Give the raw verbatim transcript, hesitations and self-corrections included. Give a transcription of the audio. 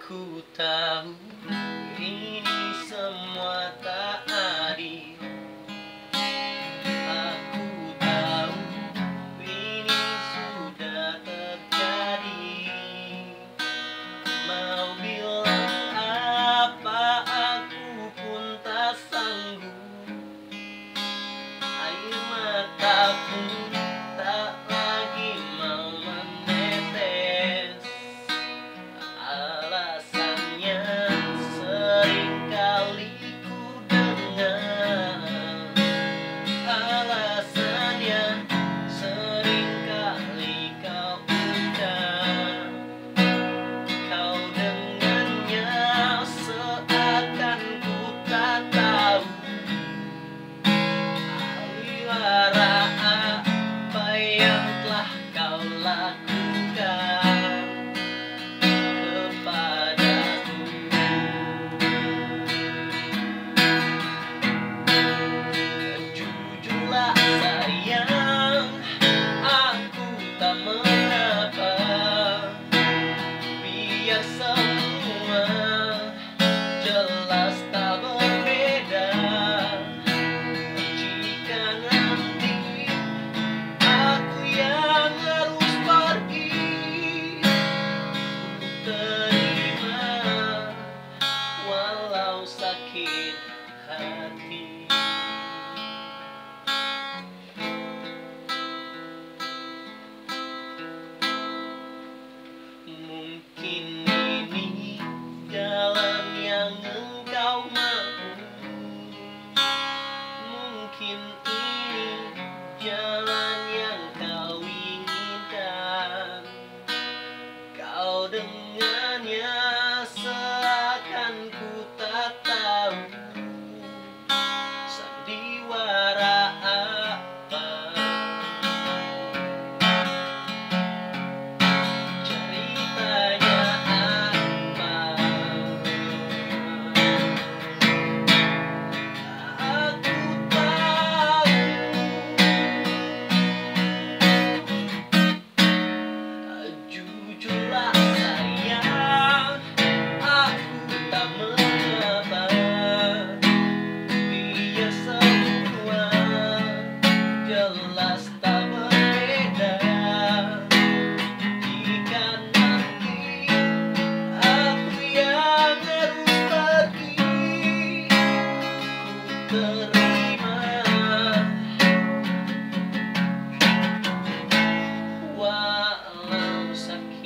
Ku tahu ini semua tak adil. Aku tahu ini sudah terjadi. Mau bilang apa, aku pun tak sanggup. Air mata pun tak lagi mau menetes. Alasannya seringkali ku dengar. Alasannya seringkali kau ucap. Kau dengannya seakan ku tak tahu aliwara apa yang telah kau lakukan kepadaku. Jujurlah sayang, aku tak mengapa. Biar semua jelas tak berbeda. Jika nanti aku yang harus pergi, ku terima walau sakit hati. Mungkin ini jalan yang engkau mau. Mungkin ini jalan yang kau inginkan. Kau dengannya seakan ku tak tahu sandiwara apa. Ceritanya apa? Aku tahu. Jujurlah sayang, aku tak mengapa. Biar semua jelas tak berbeda. Jika nanti aku yang harus pergi, ku terima walau sakit